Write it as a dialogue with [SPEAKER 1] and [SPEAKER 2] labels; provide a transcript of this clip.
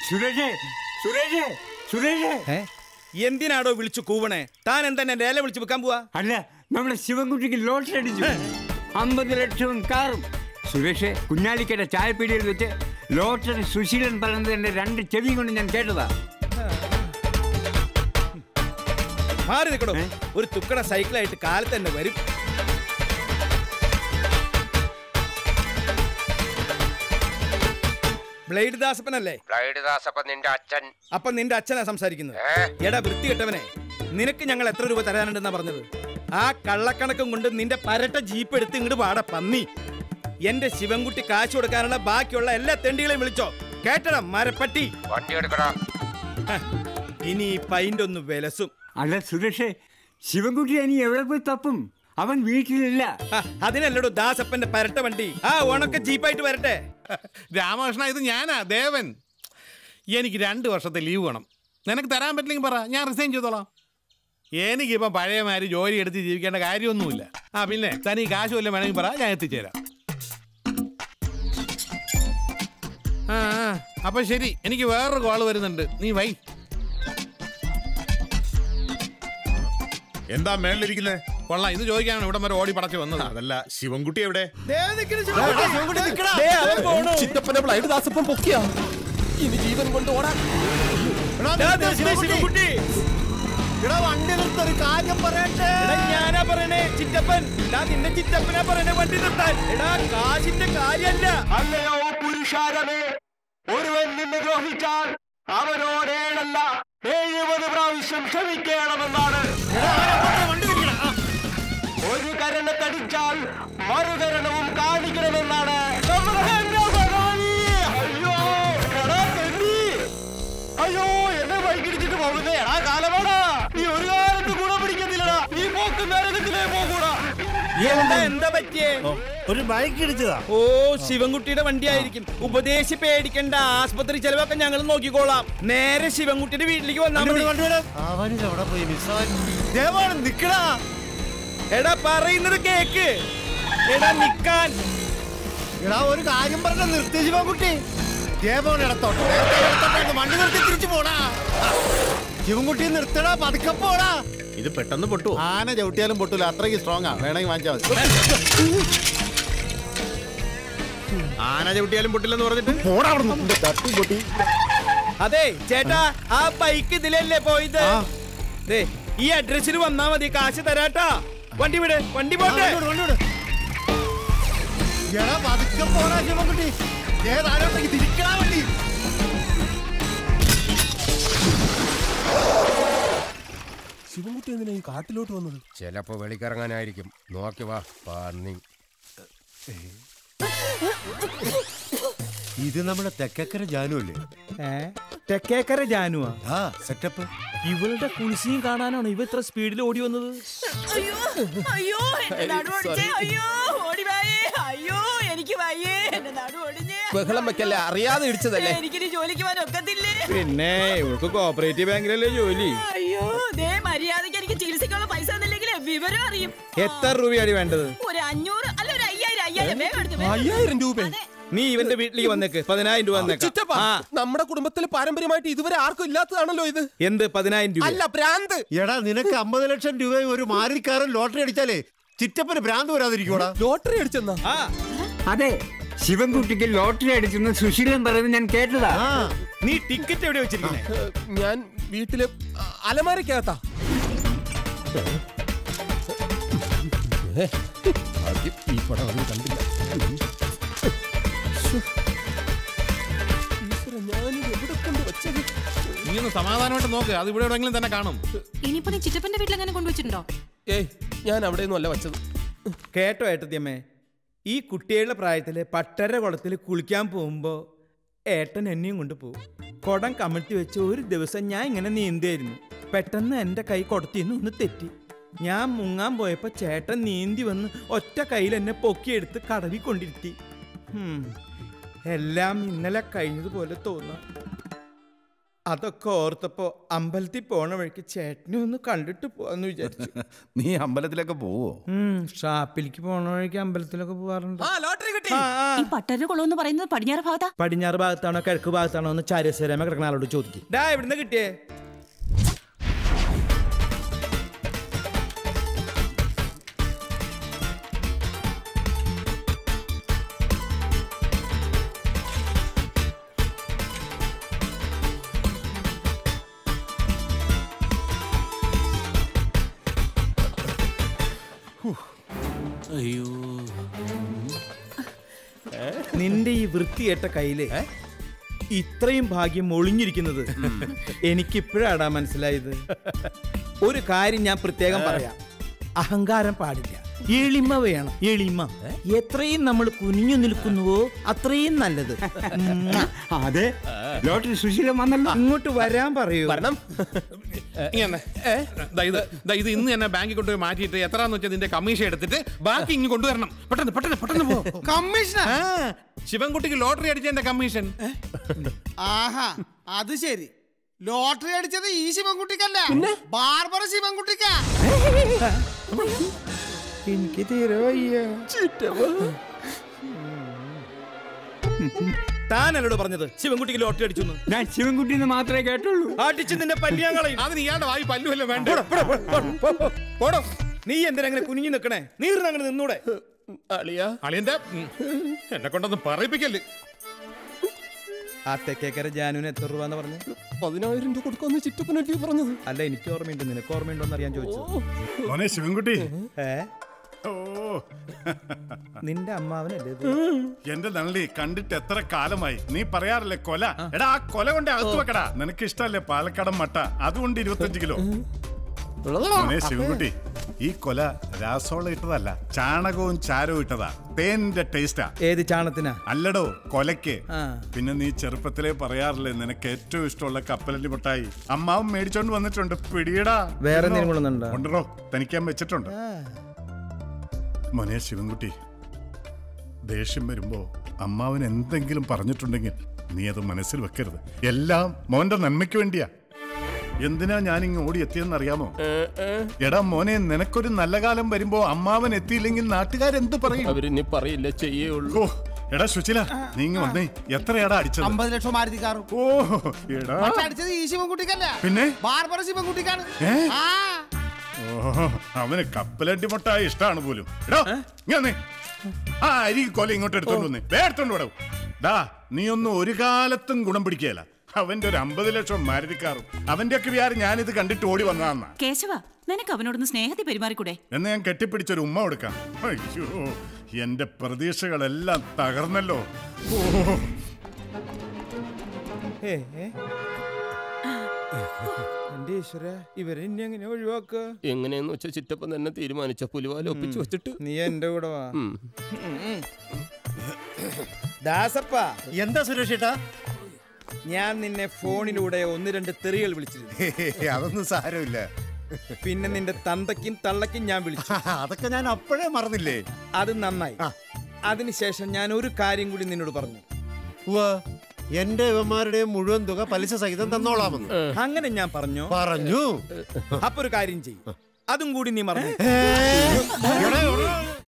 [SPEAKER 1] സുരേഷേ സുരേഷേ സുരേഷേ
[SPEAKER 2] എന്തിനാടോ വിളിച്ചു കൂവണേ? താൻ എന്താ ലേല വിളിച്ച് വെക്കാൻ പോവാ?
[SPEAKER 1] അല്ല, നമ്മുടെ ശിവൻകുട്ടിക്ക് ലോട്ടറി അടിച്ചു 50 ലക്ഷവും കാറും. സുരേഷേ, കുഞ്ഞാലിക്കയുടെ ചായപ്പീടിയിൽ വെച്ച് ലോട്ടറി സുശീലൻ പറയുന്നത് എന്റെ 2 ചെവിയും കൊണ്ട് ഞാൻ കേട്ടതാ.
[SPEAKER 2] മാറി നിൽക്കണോ? ഒരു തുക്കട സൈക്കിളായിട്ട് കാലത്ത് തന്നെ വരും. ബ്ലേഡ് ദാസപ്പനല്ലേ?
[SPEAKER 3] ബ്ലേഡ് ദാസപ്പൻ നിന്റെ അച്ഛൻ.
[SPEAKER 2] അപ്പൊ നിന്റെ അച്ഛനാ സംസാരിക്കുന്നത്. എടാ വൃത്തി കെട്ടവനെ, നിനക്ക് ഞങ്ങൾ എത്ര രൂപ തരാനുണ്ടെന്നാ പറഞ്ഞത്? ആ കള്ളക്കണക്കും കൊണ്ട് നിന്റെ പരട്ട ജീപ്പ് എടുത്ത് ഇങ്ങോട്ട് പാടാ പന്നി. എന്റെ ശിവൻകുട്ടി കാശ് കൊടുക്കാനുള്ള ബാക്കിയുള്ള എല്ലാ തെണ്ടികളെയും വിളിച്ചോ. കേട്ടടാ മരപ്പട്ടി.
[SPEAKER 3] വണ്ടി എടുക്കടാ.
[SPEAKER 2] ഇനി പൈൻ്റെ ഒന്ന് വിലസും.
[SPEAKER 1] അല്ല സുരേഷേ, ശിവൻകുട്ടി ഇനി എവിടെ പോയി തപ്പും? അവൻ വീട്ടിലില്ല.
[SPEAKER 2] അതിനല്ലടോ ദാസപ്പന്റെ പരട്ട വണ്ടി. ആ ഉണക്ക ജീപ്പായിട്ട് വരട്ടെ.
[SPEAKER 4] രാമകൃഷ്ണ, ഇത് ഞാനാ ദേവൻ. എനിക്ക് 2 വർഷത്തെ ലീവ് വേണം. നിനക്ക് തരാൻ പറ്റില്ലെങ്കിൽ പറ, ഞാൻ റിസൈൻ ചെയ്തോളാം. എനിക്കിപ്പം പഴയമാതിരി ജോലി എടുത്ത് ജീവിക്കേണ്ട കാര്യമൊന്നുമില്ല. പിന്നെ തനി കാശ് വല്ലതും വേണമെങ്കിൽ പറ, ഞാൻ എത്തിച്ചേരാം. അപ്പൊ ശരി, എനിക്ക് വേറൊരു കോള് വരുന്നുണ്ട്. നീ വൈ.
[SPEAKER 5] എന്താ മേളിലിരിക്കുന്നേ?
[SPEAKER 4] കൊള്ളാം, ഇത് ചോദിക്കാനാണ് ഇവിടെ വരെ ഓടി പടച്ചു വന്നത്.
[SPEAKER 5] അതല്ല, ശിവൻകുട്ടി എവിടെ?
[SPEAKER 6] ചിറ്റപ്പനെ ബ്ലൈഡ് ദാസപ്പൻ പൊക്കിയാ. ഇനി ജീവൻ കൊണ്ട് ഓടാൻ.
[SPEAKER 2] വണ്ടി നിർത്തൊരു കാര്യം പറയട്ടെ. ഞാനാ പറയണേ ചിറ്റപ്പൻ. നിന്റെ ചിറ്റപ്പനാ പറയണേ വണ്ടി നിർത്താൻ. എടാ കാശിന്റെ കാര്യല്ല.
[SPEAKER 6] അല്ലയോ പുരുഷാരമേ, ഒരുവൻ നിന്നെ ദ്രോഹിച്ചാൽ അവനോട് 7 അല്ല 70 പ്രാവശ്യം ക്ഷമിക്കണമെന്നാണ്. ഒരു കരണത്തടിച്ചാൽ മറുകരണവും കാണിക്കണമെന്നാണ്. അയ്യോ, എന്നെ ബൈക്കിടിച്ചിട്ട് പോകുന്നേ എടാ കാലമാടാ. നീ ഒരു കാലത്ത് ഗുണം പിടിക്കുന്നില്ലടാ. നീ പോക്ക് നരകത്തിലേ പോകൂടാ.
[SPEAKER 2] എന്താ പറ്റിയേ?
[SPEAKER 7] ഒരു ബൈക്ക് ഇടിച്ചതാ.
[SPEAKER 2] ഓ, ശിവൻകുട്ടിയുടെ വണ്ടി ആയിരിക്കും. ഉപദേശി പേടിക്കണ്ട, ആസ്പത്രി ചെലവൊക്കെ ഞങ്ങൾ നോക്കിക്കോളാം. നേരെ ശിവൻകുട്ടിയുടെ വീട്ടിലേക്ക് വന്നാൽ മതി.
[SPEAKER 7] അവനിതെവിടെ പോയി ദേവാണ് നിക്കടാ.
[SPEAKER 2] എടാ പറയുന്നത് കേക്ക്. എടാ നിക്കാൻ.
[SPEAKER 7] എടാ ഒരു കാര്യം പറഞ്ഞ നിർത്തി ശിവൻകുട്ടി. ദേവോൺ ഇടത്തോട്ട് വണ്ടി നിർത്തി തിരിച്ചു പോടാ. ശിവൻകുട്ടി നിർത്തടാ, പതുക്കെ പോടാ.
[SPEAKER 5] ഇത് പെട്ടെന്ന് പൊട്ടു.
[SPEAKER 7] ആന ചവിട്ടിയാലും പൊട്ടൂല, അത്രയ്ക്ക് സ്ട്രോങ് ആ. വേണമെങ്കിൽ വാങ്ങിച്ചാൽ മതി.
[SPEAKER 5] ആന ചവിട്ടിയാലും പൊട്ടില്ലെന്ന് പറഞ്ഞിട്ട്
[SPEAKER 7] പോടാ അവിടെ തട്ടി പൊട്ടി.
[SPEAKER 2] അതെ ചേട്ടാ, ആ ബൈക്ക് ഇതിലല്ലേ പോയത്? ഈ അഡ്രസ്സിൽ വന്നാ മതി, കാശ് തരാട്ടാ. വണ്ടി വിട്, വണ്ടി പോട്ടെ.
[SPEAKER 7] എടാ പതുക്കെ പോടാ ശിവൻകുട്ടി. ഏതാരോട്ടേക്ക് തിരിക്കണ വണ്ടി.
[SPEAKER 6] ശിവൻകുട്ടി എന്തിനാ ഈ കാട്ടിലോട്ട് വന്നത്?
[SPEAKER 3] ചിലപ്പോ വെളിക്കിറങ്ങാനായിരിക്കും. നോക്കി വാ പന്നി.
[SPEAKER 7] ഇത് നമ്മുടെ തെക്കേക്കര ജാനു അല്ലേ?
[SPEAKER 2] തെക്കേക്കര ജാനുവാ?
[SPEAKER 7] ആ സെറ്റപ്പ്.
[SPEAKER 2] ഇവളുടെ കുളിസിയും കാണാനാണോ ഇവ ഇത്ര സ്പീഡിൽ ഓടി വന്നത്?
[SPEAKER 6] ബഹളം വെക്കല്ലേ, അറിയാതെ ഇടിച്ചതല്ലേ.
[SPEAKER 8] എനിക്കിനി ജോലിക്ക് പോകാൻ ഒക്കത്തില്ലേ?
[SPEAKER 2] പിന്നെ ഇവൾക്ക് കോപ്പറേറ്റീവ് ബാങ്കിലല്ലേ ജോലി.
[SPEAKER 8] അയ്യോ, മര്യാദക്ക് എനിക്ക് ചികിത്സക്കുള്ള പൈസ തന്നില്ലെങ്കിൽ വിവരം അറിയും.
[SPEAKER 2] എത്ര രൂപയാണ് വേണ്ടത്?
[SPEAKER 8] ഒരു 500 അല്ല ഒരു 5000
[SPEAKER 6] 5000 രൂപ.
[SPEAKER 2] നീ ഇവന്റെ വീട്ടിലേക്ക് വന്നേക്ക്, 10000 രൂപ വന്നേക്കാം.
[SPEAKER 6] നമ്മുടെ കുടുംബത്തിൽ പാരമ്പര്യമായിട്ട് ഇതുവരെ ആർക്കും ഇല്ലാത്തതാണല്ലോ ഇത്.
[SPEAKER 2] എന്ത് 10000 രൂപ?
[SPEAKER 6] അല്ല, ഭ്രാന്ത്.
[SPEAKER 7] എടാ നിനക്ക് 50 ലക്ഷം രൂപയും ഒരു മാരിക്കാരൻ ലോട്ടറി അടിച്ചാലേ ചിറ്റപ്പന് ഭ്രാന്ത് വരാതിരിക്കൂടാ.
[SPEAKER 6] ലോട്ടറി അടിച്ചെന്നാ?
[SPEAKER 1] അതെ, ശിവൻകുട്ടിക്ക് ലോട്ടറി അടിച്ചെന്ന് സുശീലൻ പറയുന്നത് ഞാൻ കേട്ടതാ.
[SPEAKER 2] നീ ടിക്കറ്റ് എവിടെ വെച്ചിരിക്കുന്നേ?
[SPEAKER 6] ഞാൻ വീട്ടില് അലമാരക്കകത്താ. ഈ പടം അവന് കണ്ടില്ല.
[SPEAKER 4] നീ ഒന്ന് സമാധാനമായിട്ട് നോക്ക്, അത് ഇവിടെ എവിടെയെങ്കിലും തന്നെ കാണും.
[SPEAKER 8] ഇനിയിപ്പോ നീ ചിറ്റപ്പന്റെ വീട്ടിൽ അങ്ങനെ കൊണ്ടുവച്ചിട്ടുണ്ടോ?
[SPEAKER 6] ഏയ്, ഞാൻ അവിടെയൊന്നും അല്ല വച്ചത്.
[SPEAKER 2] കേട്ടോ ഏട്ടത്തിയമ്മേ, ഈ കുട്ടികളുടെ പ്രായത്തില് പട്ടര കുളത്തിൽ കുളിക്കാൻ പോകുമ്പോ ഏട്ടൻ എന്നെയും കൊണ്ട് പോകും. കുടം കമഴ്ത്തി വെച്ച് ഒരു ദിവസം ഞാൻ ഇങ്ങനെ നീന്തിയായിരുന്നു. പെട്ടെന്ന് എൻ്റെ കൈ കുടത്തിന്ന് ഒന്ന് തെറ്റി. ഞാൻ മുങ്ങാൻ പോയപ്പോ ചേട്ടൻ നീന്തി വന്ന് ഒറ്റ കയ്യിൽ എന്നെ പൊക്കിയെടുത്ത് കടവിക്കൊണ്ടിരുത്തി. എല്ലാം ഇന്നലെ കഴിഞ്ഞതുപോലെ തോന്നാം. അതൊക്കെ ഓർത്തപ്പോ അമ്പലത്തിൽ പോണ വഴിക്ക് ചേട്ടനെ ഒന്ന് കണ്ടിട്ട് പോവാന്ന് വിചാരിച്ചു.
[SPEAKER 5] നീ അമ്പലത്തിലൊക്കെ പോവോ?
[SPEAKER 2] ഷാപ്പിലേക്ക് പോണ വഴിക്ക് അമ്പലത്തിലൊക്കെ പോവാറുണ്ട്.
[SPEAKER 6] ലോട്ടറി
[SPEAKER 8] ഈ പട്ടര കുളം എന്ന് പറയുന്നത് പടിഞ്ഞാറ് ഭാഗത്താ?
[SPEAKER 2] പടിഞ്ഞാറ് ഭാഗത്താണോ കിഴക്ക് ഭാഗത്താണോ എന്ന് ചാരശ്വരമ കിടക്കുന്ന ആളോട് ചോദിക്കും. ഡാ എവിടുന്ന് കിട്ടിയേ?
[SPEAKER 4] അയ്യോ,
[SPEAKER 2] നിന്റെ ഈ വൃത്തിയേറ്റ കയ്യില് ഇത്രയും ഭാഗ്യം ഒളിഞ്ഞിരിക്കുന്നത് എനിക്കിപ്പോഴാടാ മനസ്സിലായത്. ഒരു കാര്യം ഞാൻ പ്രത്യേകം പറയാം, അഹങ്കാരം പാടില്ല, എളിമ വേണം. എളിമ എത്രയും നമ്മൾ കുനിഞ്ഞു നിൽക്കുന്നുവോ അത്രയും നല്ലത്.
[SPEAKER 1] അതെ, ലോട്ടറി സുശീലൻ വന്നല്ലോ.
[SPEAKER 2] ഇങ്ങോട്ട് വരാൻ പറയൂ.
[SPEAKER 4] ഇത് ഇന്ന് തന്നെ ബാങ്കിൽ കൊണ്ടുപോയി മാറ്റിയിട്ട് എത്രാന്ന് വെച്ചാൽ നിന്റെ കമ്മീഷൻ എടുത്തിട്ട് ബാക്കി ഇങ്ങ് കൊണ്ടുവരണം. പെട്ടെന്ന് പെട്ടെന്ന് പെട്ടെന്ന് പോ.
[SPEAKER 7] കമ്മീഷനാ?
[SPEAKER 4] ശിവൻകുട്ടിക്ക് ലോട്ടറി അടിച്ചതിന്റെ കമ്മീഷൻ.
[SPEAKER 7] ആഹാ, അത് ശരി. ലോട്ടറി അടിച്ചത് ഈ ശിവൻകുട്ടിക്കല്ല, ബാർബറ ശിവൻകുട്ടിക്കാ.
[SPEAKER 2] എനിക്ക് തീരെ വയ്യ. താനല്ലോട് പറഞ്ഞത് ശിവൻകുട്ടിക്ക് ലോട്ടറി അടിച്ചു?
[SPEAKER 1] ഞാൻ ശിവൻകുട്ടിന്ന് മാത്രമേ കേട്ടുള്ളൂ.
[SPEAKER 2] അടിച്ച് നിന്റെ പല്ലിയാങ്ങളെയും.
[SPEAKER 4] അതിന് ഇയാളുടെ വായി പല്ലുമല്ല വേണ്ട.
[SPEAKER 2] പോടോ. നീ എന്തിനാ അങ്ങനെ കുനിഞ്ഞു നിൽക്കണേ? നീറിനങ്ങനെ നിന്നൂടെ?
[SPEAKER 4] അളിയന്റെ എന്നെ കൊണ്ടൊന്നും പറയിപ്പിക്കല്ലേ.
[SPEAKER 2] ആ തെക്കേക്കര ജാനുവിന് എത്ര രൂപ എന്ന് പറഞ്ഞു?
[SPEAKER 3] 10,000 രൂപ കൊടുക്കാന്ന് ചിറ്റപ്പനല്ലേ പറഞ്ഞത്?
[SPEAKER 2] അല്ല, എനിക്ക് ഓർമ്മയുണ്ട്, നിനക്ക് ഓർമ്മയുണ്ടോ എന്ന് അറിയാൻ ചോദിച്ചു.
[SPEAKER 5] മോനെ ശിവൻകുട്ടി, ഓ
[SPEAKER 2] നിന്റെ അമ്മാവനല്ലേ ഇത്?
[SPEAKER 5] എന്റെ നള്ളി കണ്ടിട്ട് എത്ര കാലമായി. നീ പറയാറില്ലേ കൊല? എടാ, ആ കൊല കൊണ്ട് അകത്ത് വെക്കടാ. നിനക്ക് ഇഷ്ടല്ലേ പാലക്കാടൻ മട്ട? അതുകൊണ്ട് 25 കിലോ. മോനെ ശിവൻകുട്ടി, ഈ കൊല രാസോളം ഇട്ടതല്ല, ചാണകവും ചാരവും ഇട്ടതാ. തേനിന്റെ ടേസ്റ്റാ.
[SPEAKER 2] ഏത് ചാണത്തിനാ?
[SPEAKER 5] അല്ലടോ, കൊലക്ക്. പിന്നെ നീ ചെറുപ്പത്തിലേ പറയാറില്ലേ നിനക്ക് ഏറ്റവും ഇഷ്ടമുള്ള കപ്പലണ്ടി മുട്ടായി അമ്മാവും മേടിച്ചോണ്ട് വന്നിട്ടുണ്ട്. പിടിയടാ.
[SPEAKER 2] വേറെ എന്തെങ്കിലും
[SPEAKER 5] ഉണ്ടോ? തനിക്കാൻ വെച്ചിട്ടുണ്ട്. മോനെ ശിവൻകുട്ടി, ദേഷ്യം വരുമ്പോ അമ്മാവൻ എന്തെങ്കിലും പറഞ്ഞിട്ടുണ്ടെങ്കിൽ നീ അത് മനസ്സിൽ വെക്കരുത്. എല്ലാം മോന്റെ നന്മയ്ക്ക് വേണ്ടിയാ. എന്തിനാ ഞാനിങ്ങ് ഓടി എത്തിയെന്നറിയാമോ? എടാ മോനെ, നിനക്കൊരു നല്ല കാലം വരുമ്പോ അമ്മാവൻ എത്തിയില്ലെങ്കിൽ നാട്ടുകാരെന്ത് പറയും?
[SPEAKER 3] അവരിനി പറയില്ല, ചെയ്യുള്ളൂ.
[SPEAKER 5] ഓ എടാ സുശീല, നീ ഇങ്ങ് വന്നേ. എത്രയാടാ അടിച്ചത്?
[SPEAKER 7] 50 ലക്ഷം മാരുതി കാറും.
[SPEAKER 5] ഓ എടാ,
[SPEAKER 7] അടിച്ചത് ഈ ശിവൻകുട്ടിക്കല്ല,
[SPEAKER 5] പിന്നെ
[SPEAKER 7] ബാർബറ ശിവൻകുട്ടിക്കാണ്.
[SPEAKER 5] ഓ, അവന് കപ്പലണ്ടി മുട്ടായി ഇഷ്ടമാണ് പോലും. എടാ ഇങ്ങനെ ആ അരി കൊല ഇങ്ങോട്ട് എടുത്തോണ്ട് വന്നേ. എടുത്തോണ്ട് വിടവും. ഡാ, നീ ഒന്നും ഒരു കാലത്തും ഗുണം പിടിക്കുകയല്ല. അവന്റെ ഒരു 50 ലക്ഷം മാരുതിക്കാറും അവന്റെ ഒക്കെ വിചാരം ഞാനിത് കണ്ടിട്ട് ഓടി വന്നതാന്നാ.
[SPEAKER 8] കേശവ, നിനക്ക് അവനോടൊന്ന് സ്നേഹത്തിൽ പെരുമാറിക്കൂടെ?
[SPEAKER 5] എന്ന് ഞാൻ കെട്ടിപ്പിടിച്ചൊരു ഉമ്മ കൊടുക്കാം. അയ്യോ, എന്റെ പ്രതീക്ഷകളെല്ലാം തകർന്നല്ലോ.
[SPEAKER 2] എന്റെ ഈശ്വര, ഇവരെ ഇനി എങ്ങനെ ഒഴിവാക്കുക?
[SPEAKER 3] എങ്ങനെയെന്ന് വെച്ചാൽ ചിറ്റപ്പൻ തന്നെ തീരുമാനിച്ച പുലിവാല ഒപ്പിച്ചു വെച്ചിട്ട്
[SPEAKER 2] നീ എന്റെ കൂടെ വാ. ദാസപ്പ,
[SPEAKER 7] എന്താ സുരേഷേട്ടാ?
[SPEAKER 2] ഞാൻ നിന്നെ ഫോണിലൂടെ 1-2 തെറികൾ വിളിച്ചിരുന്നു.
[SPEAKER 7] അതൊന്നും സാരമില്ല.
[SPEAKER 2] പിന്നെ നിന്റെ തന്തയ്ക്കും തള്ളയ്ക്കും ഞാൻ വിളിച്ചു.
[SPEAKER 7] അതൊക്കെ ഞാൻ അപ്പോഴേ മറന്നില്ലേ.
[SPEAKER 2] അത് നന്നായി. അതിനുശേഷം ഞാൻ ഒരു കാര്യം കൂടി നിന്നോട് പറഞ്ഞു.
[SPEAKER 7] എന്റെ ഇവന്മാരുടെ മുഴുവൻ തുക പലിശ സഹിതം തന്നോളാമെന്ന്.
[SPEAKER 2] അങ്ങനെ ഞാൻ പറഞ്ഞു.
[SPEAKER 7] പറഞ്ഞു.
[SPEAKER 2] അപ്പൊ ഒരു കാര്യം ചെയ്യും, അതും കൂടി നീ മറന്നു.